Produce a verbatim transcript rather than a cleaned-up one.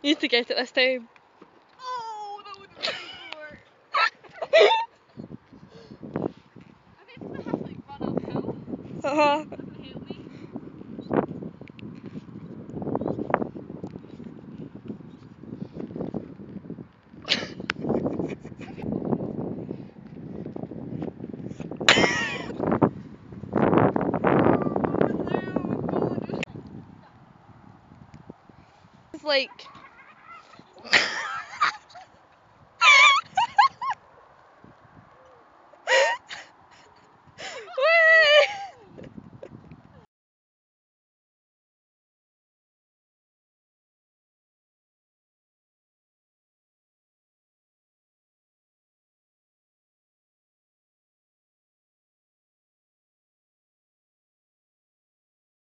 You need to get it this time. Oh, that would have been more. I think I'm gonna have to like run uphill. Uh-huh. Doesn't help me. It's like...